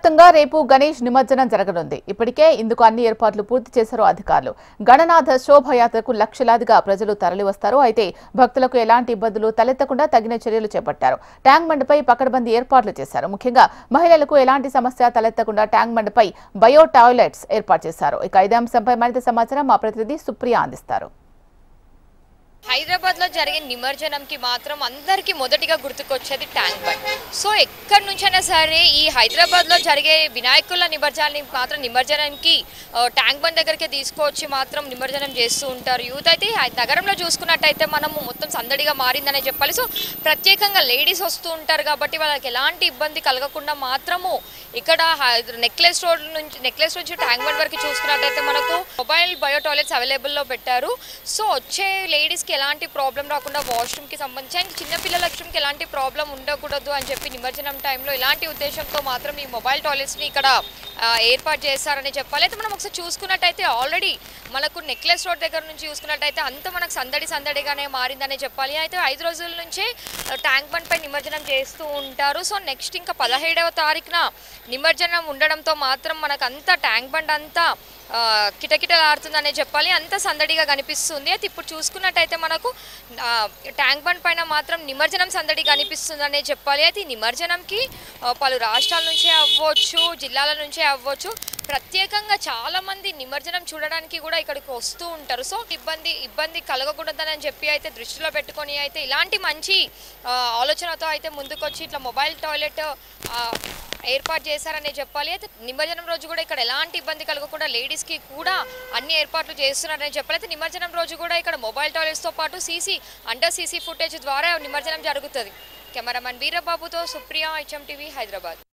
వ్యాప్తంగా రేపు గణేష్ నిమజ్జనం జరగనుంది. ఇప్పటికే ఇందుకు అన్ని ఏర్పాట్లు పూర్తి చేశారు అధికారులు. గణనాథ శోభయాత్రకు లక్షలాదిగా ప్రజలు తరలివస్తారు. అయితే భక్తులకు ఎలాంటి ఇబ్బందులు తలెత్తకుండా తగిన చర్యలు చేపట్టారు. ట్యాంక్ బండ్పై పకడ్బందీ ఏర్పాట్లు చేశారు. ముఖ్యంగా మహిళలకు ఎలాంటి సమస్య తలెత్తకుండా ట్యాంక్ బండ్పై బయో టాయిలెట్స్ ఏర్పాటు చేశారు. ఇక ఇదే అంశంపై మరింత సమాచారం మా ప్రతినిధి సుప్రియ అందిస్తారు. హైదరాబాద్ లో జరిగే నిమజ్జనంకి మాత్రం అందరికీ మొదటిగా గుర్తుకొచ్చేది ట్యాంక్ బండ్. సో ఎక్కడి నుంచైనా సరే ఈ హైదరాబాద్ లో జరిగే వినాయకుల నిమజ్జనానికి ట్యాంక్ బండ్ దగ్గరికి తీసుకొచ్చి మాత్రం నిమజ్జనం చేస్తూ ఉంటారు యూత్. అయితే నగరంలో చూసుకున్నట్టయితే మనము మొత్తం సందడిగా మారిందనే చెప్పాలి. సో ప్రత్యేకంగా లేడీస్ వస్తూ ఉంటారు కాబట్టి వాళ్ళకి ఎలాంటి ఇబ్బంది కలగకుండా మాత్రము ఇక్కడ నెక్లెస్ రోడ్ నుంచి ట్యాంక్ బండ్ వరకు చూసుకున్నట్టయితే మనకు మొబైల్ బయో టాయిలెట్స్ అవైలబుల్లో పెట్టారు. సో వచ్చే లేడీస్కి ఎలాంటి ప్రాబ్లం రాకుండా వాష్రూమ్కి సంబంధించి అండ్ చిన్నపిల్లల వాష్రూమ్కి ఎలాంటి ప్రాబ్లం ఉండకూడదు అని చెప్పి నిమజ్జనం టైంలో ఇలాంటి ఉద్దేశంతో మాత్రం ఈ మొబైల్ టాయిలెట్స్ని ఇక్కడ ఏర్పాటు చేస్తారని చెప్పాలి. అయితే మనం ఒకసారి చూసుకున్నట్టయితే ఆల్రెడీ మనకు నెక్లెస్ రోడ్ దగ్గర నుంచి చూసుకున్నట్టయితే అంత మనకు సందడిగానే మారిందనే చెప్పాలి. అయితే 5 రోజుల నుంచే ట్యాంక్ బండ్ పై నిమజ్జనం చేస్తూ ఉంటారు. సో నెక్స్ట్ ఇంకా 17వ తారీఖున నిమజ్జనం ఉండడంతో మాత్రం మనకు అంతా ట్యాంక్ బండ్ అంతా కిటకిటలాడుతుందనే చెప్పాలి. అంత సందడిగా కనిపిస్తుంది. అయితే ఇప్పుడు చూసుకున్నట్టయితే మనకు ట్యాంక్ బండ్ పైన మాత్రం నిమజ్జనం సందడి కనిపిస్తుందనే చెప్పాలి. అయితే ఈ నిమజ్జనంకి పలు రాష్ట్రాల నుంచే అవ్వచ్చు, జిల్లాల నుంచే అవ్వచ్చు, ప్రత్యేకంగా చాలామంది నిమజ్జనం చూడడానికి కూడా ఇక్కడికి వస్తూ ఉంటారు. సో ఇబ్బంది కలగకూడదని చెప్పి అయితే దృష్టిలో పెట్టుకొని అయితే ఇలాంటి మంచి ఆలోచనతో అయితే ముందుకొచ్చి ఇట్లా మొబైల్ టాయిలెట్ ఏర్పాటు చేశారనే చెప్పాలి. అయితే నిమజ్జనం రోజు కూడా ఇక్కడ ఎలాంటి ఇబ్బంది కలగకుండా లేడీస్కి కూడా అన్ని ఏర్పాట్లు చేస్తున్నారని చెప్పాలి. అయితే నిమజ్జనం రోజు కూడా ఇక్కడ మొబైల్ టాయిలెట్స్తో పాటు అండర్ సీసీ ఫుటేజ్ ద్వారా నిమజ్జనం జరుగుతుంది. కెమెరామెన్ వీరబాబుతో సుప్రియ, HM TV, హైదరాబాద్.